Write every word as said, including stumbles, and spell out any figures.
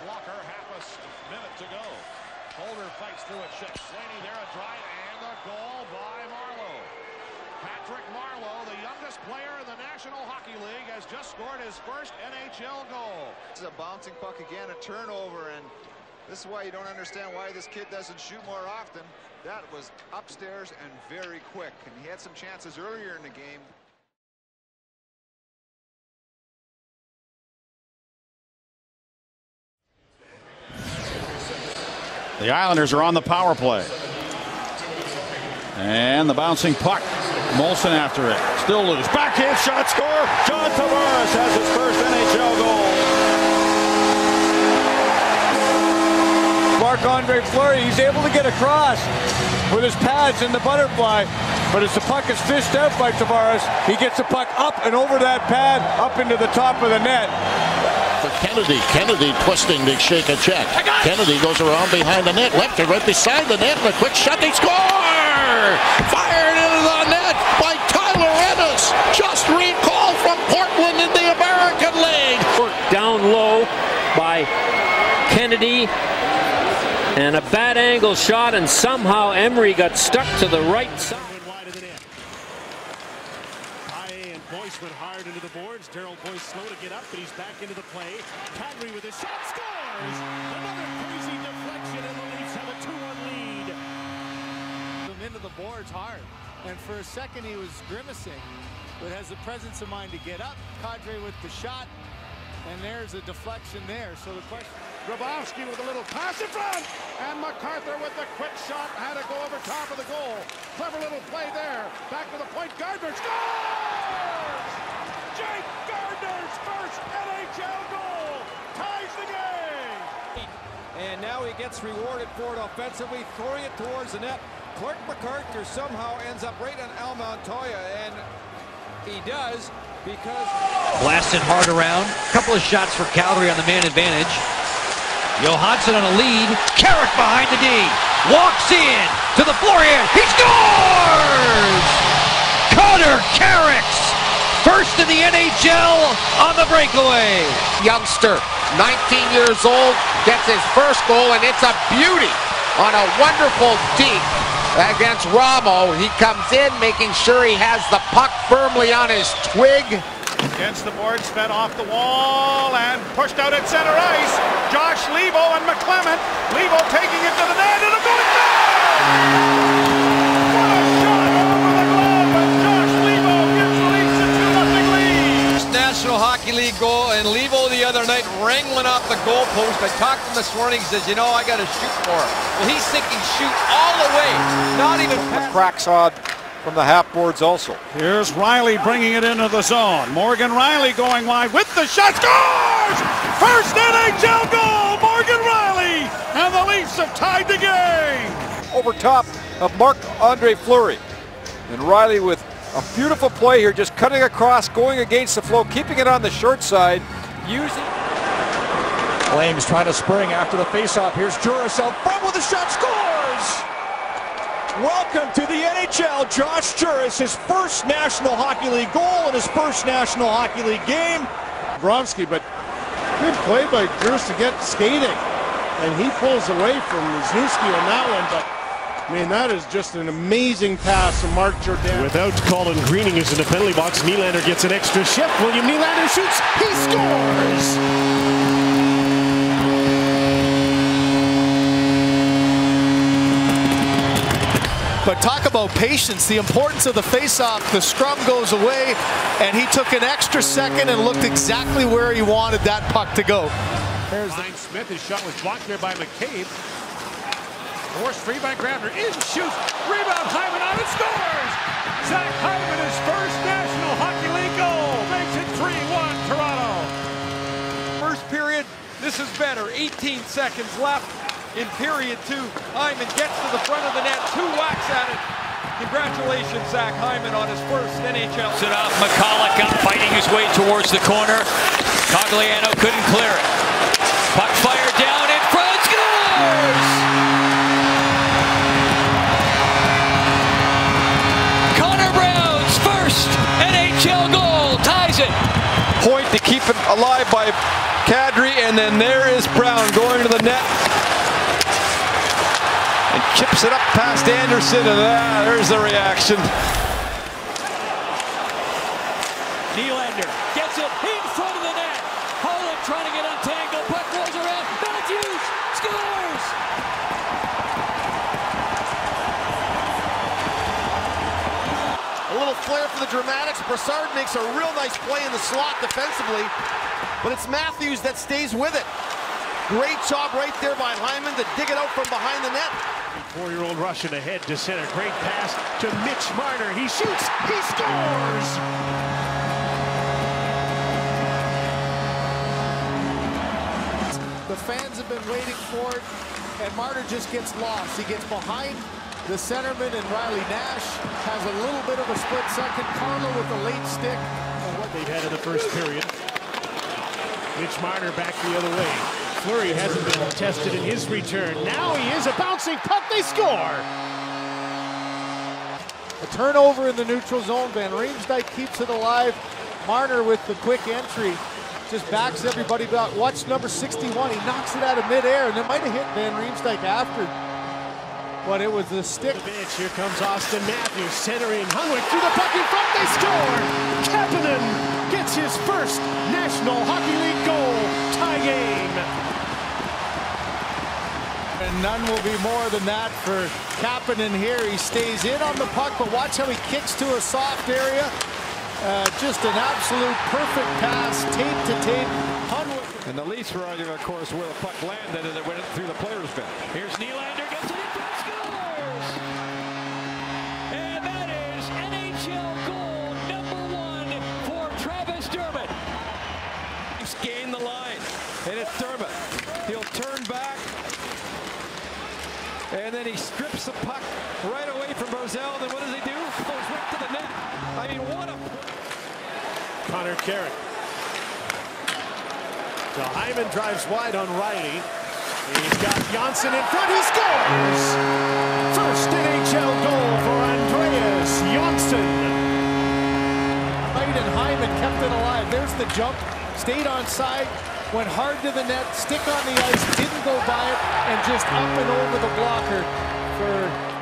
blocker, half a minute to go. Holder fights through it. Slaney there, a drive, and the goal by Marleau. Patrick Marleau, the youngest player in the National Hockey League, has just scored his first N H L goal. This is a bouncing puck again, a turnover, and this is why you don't understand why this kid doesn't shoot more often. That was upstairs and very quick, and he had some chances earlier in the game. The Islanders are on the power play. And the bouncing puck. Molson after it. Still loose. Backhand shot, score. John Tavares has his first N H L goal. Marc-Andre Fleury, he's able to get across with his pads in the butterfly. But as the puck is fished out by Tavares, he gets the puck up and over that pad, up into the top of the net. For Kennedy, Kennedy twisting to shake a check. Kennedy goes around behind the net, left to right beside the net, and a quick shot, they score! Fired into the net by Tyler Ennis, just recalled from Portland in the American League. Down low by Kennedy, and a bad angle shot, and somehow Emery got stuck to the right side. Boyce went hard into the boards. Daryl Boyce slow to get up, but he's back into the play. Kadri with a shot, scores! Another crazy deflection, and the Leafs have a two one lead. Him into the boards hard, and for a second he was grimacing, but has the presence of mind to get up. Kadri with the shot, and there's a deflection there. So the question: Grabowski with a little pass in front, and MacArthur with the quick shot had to go over top of the goal. Clever little play there. Back to the point. Gardiner scores! Jake Gardiner's first N H L goal ties the game. And now he gets rewarded for it offensively, throwing it towards the net. Clark MacArthur somehow ends up right on Al Montoya, and he does because... Blasted hard around. Couple of shots for Calgary on the man advantage. Johansson on a lead. Carrick behind the D. Walks in to the Florian. He scores! Connor Carrick's first in the N H L on the breakaway. Youngster, nineteen years old, gets his first goal, and it's a beauty on a wonderful deke against Ramo. He comes in, making sure he has the puck firmly on his twig. Against the boards, fed off the wall and pushed out at center ice. Josh Leivo and McClement. Leivo taking it to the net, and a going down! What a shot over the glove, and Josh Leivo gives the Leafs a two nothing lead. National Hockey League goal, and Leivo the other night wrangling off the goalpost. I talked to him this morning. He says, you know, I got to shoot more. Well, he's thinking shoot all the way, not even the cracks on from the half boards also. Here's Rielly bringing it into the zone. Morgan Rielly going wide with the shot. Scores! First N H L goal, Morgan Rielly, and the Leafs have tied the game. Over top of Marc-Andre Fleury, and Rielly with a beautiful play here, just cutting across, going against the flow, keeping it on the short side, using. Flames trying to spring after the faceoff. Here's Jooris out front with a shot, scores! Welcome to the N H L, Josh Jooris, his first National Hockey League goal in his first National Hockey League game. Bromsky, but good play by Jooris to get skating, and he pulls away from Wisniewski on that one, but I mean, that is just an amazing pass from Mark Jordan. Without Colin Greening is in the penalty box, Nylander gets an extra shift. William Nylander shoots, he scores! But talk about patience, the importance of the face-off. The scrum goes away, and he took an extra second and looked exactly where he wanted that puck to go. There's Ryan Smith. His shot was blocked there by McCabe. Forced free by Grabner. In shoots. Rebound. Hyman on it. Scores! Zach Hyman, his first National Hockey League goal. Makes it three one Toronto. First period, this is better. eighteen seconds left. In period two, Hyman gets to the front of the net, two whacks at it. Congratulations, Zach Hyman, on his first N H L. Sit off McCulloch up, fighting his way towards the corner. Cogliano couldn't clear it. Puck fired down in front, scores! Connor Brown's first N H L goal ties it. Point to keep him alive by Kadri, and then there is Brown going to the net. And chips it up past Anderson, and ah, there's the reaction. Nylander gets it in front of the net. Holland trying to get untangled. Puck rolls around. Matthews scores! A little flair for the dramatics. Brassard makes a real nice play in the slot defensively, but it's Matthews that stays with it. Great job right there by Hyman to dig it out from behind the net. Four-year-old Russian ahead to center. Great pass to Mitch Marner. He shoots. He scores! The fans have been waiting for it, and Marner just gets lost. He gets behind the centerman, and Rielly Nash has a little bit of a split second. Carlo with the late stick. And what they've had in the first period. Mitch Marner back the other way. Fleury hasn't been tested in his return. Now he is a bouncing puck. They score! A turnover in the neutral zone. Van Riemsdyk keeps it alive. Marner with the quick entry. Just backs everybody back. Watch number sixty-one. He knocks it out of midair, and it might have hit Van Riemsdyk after. But it was the stick. The bench. Here comes Austin Matthews centering. Hunwick through the puck in front. They score! Kapanen gets his first National Hockey League goal. Tie game. And none will be more than that for Kapanen here. He stays in on the puck, but watch how he kicks to a soft area. Uh, just an absolute perfect pass, tape to tape. Hunwick. And the Leafs were arguing, of course, where the puck landed, and it went through the players' bench. Here's Nylander, gets it in front, scores! And that is N H L goal number one for Travis Dermott. Leafs gain the line, and it's Dermott. He'll turn back, and then he strips the puck right away from Barzal. Then what does he do? Goes right to the net. I mean, what a... Connor Carrick. So Hyman drives wide on Rielly. He's got Johnsson in front. He scores! First N H L goal for Andreas Johnsson. Right, and Hyman kept it alive. There's the jump. Stayed on side. Went hard to the net. Stick on the ice. Didn't go by it. And just up and over the blocker for